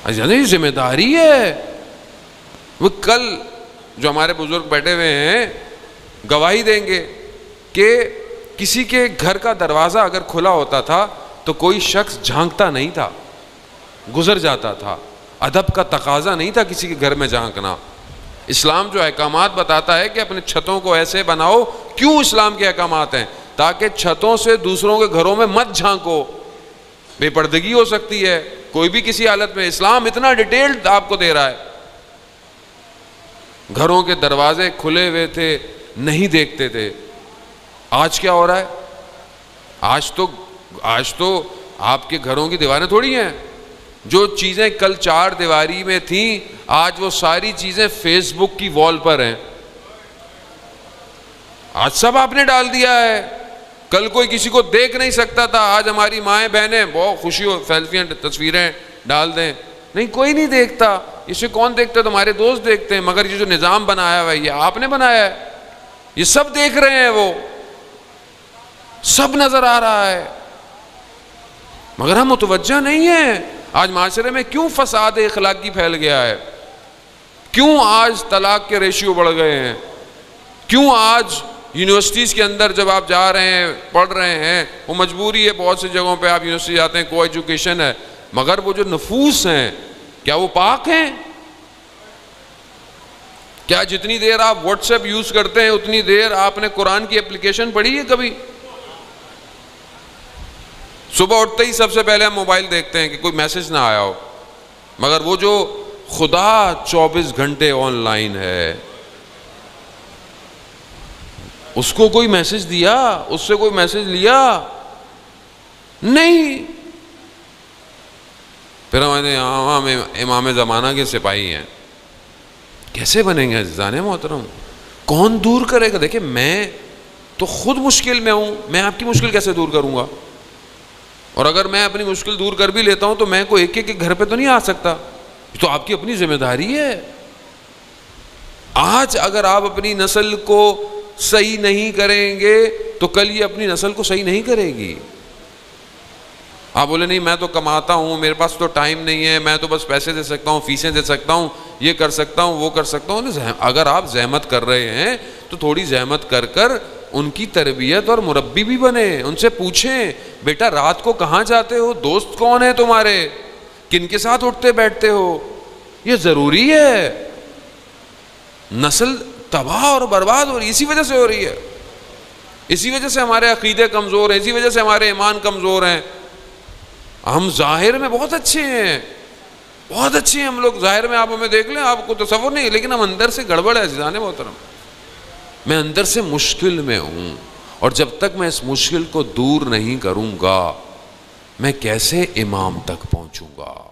یہ ذمہ داری ہے. وہ کل جو ہمارے بزرگ بیٹھے ہوئے ہیں گواہی دیں گے کہ کسی کے گھر کا دروازہ اگر کھلا ہوتا تھا تو کوئی شخص جھانکتا نہیں تھا, گزر جاتا تھا. ادب کا تقاضا نہیں تھا کسی کے گھر میں جھانکنا. اسلام جو احکامات بتاتا ہے کہ اپنے چھتوں کو ایسے بناؤ, کیوں اسلام کے احکامات ہیں؟ تاکہ چھتوں سے دوسروں کے گھروں میں مت جھانکو, بے پردگی ہو سکتی ہے کوئی بھی کسی حالت میں. اسلام اتنا ڈیٹیلڈ آپ کو دے رہا ہے. گھروں کے دروازے کھلے ہوئے تھے, نہیں دیکھتے تھے. آج کیا ہو رہا ہے؟ آج تو آپ کے گھروں کی دیواریں تھوڑی ہیں. جو چیزیں کل 4 دیواری میں تھیں آج وہ ساری چیزیں فیس بک کی وال پر ہیں. آج سب آپ نے ڈال دیا ہے. کل کوئی کسی کو دیکھ نہیں سکتا تھا, آج ہماری مائیں بہنیں بہت خوشی ہو سیلفیاں تصویریں ڈال دیں. نہیں, کوئی نہیں دیکھتا. اسے کون دیکھتا ہے؟ تمہارے دوست دیکھتے ہیں. مگر یہ جو نظام بنایا ہوا ہے یہ آپ نے بنایا ہے. یہ سب دیکھ رہے ہیں, وہ سب نظر آ رہا ہے, مگر ہم متوجہ نہیں ہیں. آج معاشرے میں کیوں فساد اخلاقی پھیل گیا ہے؟ کیوں آج طلاق کے ریشیو بڑھ گئے ہیں؟ کیوں آج یونیورسٹیز کے اندر جب آپ جا رہے ہیں پڑھ رہے ہیں, وہ مجبوری ہے, بہت سی جگہوں پہ آپ یونیورسٹی جاتے ہیں کو ایجوکیشن ہے, مگر وہ جو نفوس ہیں کیا وہ پاک ہیں؟ کیا جتنی دیر آپ واٹس ایپ یوز کرتے ہیں اتنی دیر آپ نے قرآن کی اپلیکیشن پڑھی ہے کبھی؟ صبح اٹھتے ہی سب سے پہلے ہم موبائل دیکھتے ہیں کہ کوئی میسج نہ آیا ہو, مگر وہ جو خدا 24 گھنٹے آن لائن ہے اس کو کوئی میسج دیا؟ اس سے کوئی میسج لیا؟ نہیں. پھر ہمارے امام زمانہ کے سپاہی ہیں, کیسے بنیں گے عزیزان محترم؟ کون دور کرے گا؟ دیکھیں میں تو خود مشکل میں ہوں, میں آپ کی مشکل کیسے دور کروں گا؟ اور اگر میں اپنی مشکل دور کر بھی لیتا ہوں تو میں کوئی ایک کے گھر پہ تو نہیں آ سکتا. یہ تو آپ کی اپنی ذمہ داری ہے. آج اگر آپ اپنی نسل کو صحیح نہیں کریں گے تو کل یہ اپنی نسل کو صحیح نہیں کرے گی. آپ بولے نہیں میں تو کماتا ہوں, میرے پاس تو ٹائم نہیں ہے, میں تو بس پیسے دے سکتا ہوں, فیسیں دے سکتا ہوں, یہ کر سکتا ہوں, وہ کر سکتا ہوں. اگر آپ زحمت کر رہے ہیں تو تھوڑی زحمت کر کر ان کی تربیت اور مربی بھی بنے. ان سے پوچھیں بیٹا رات کو کہاں جاتے ہو, دوست کون ہیں تمہارے, کن کے ساتھ اٹھتے بیٹھتے ہو. یہ ضروری ہے. نسل تباہ اور برباد ہو رہی, اسی وجہ سے ہو رہی ہے. اسی وجہ سے ہمارے عقیدے کمزور ہیں, اسی وجہ سے ہمارے ایمان کمزور ہیں. ہم ظاہر میں بہت اچھے ہیں, بہت اچھے ہیں ہم لوگ ظاہر میں, آپ ہمیں دیکھ لیں آپ کو تصور نہیں, لیکن ہم اندر سے گڑبڑ ہے عزیزان محترم. میں اندر سے مشکل میں ہوں, اور جب تک میں اس مشکل کو دور نہیں کروں گا میں کیسے امام تک پہنچوں گا؟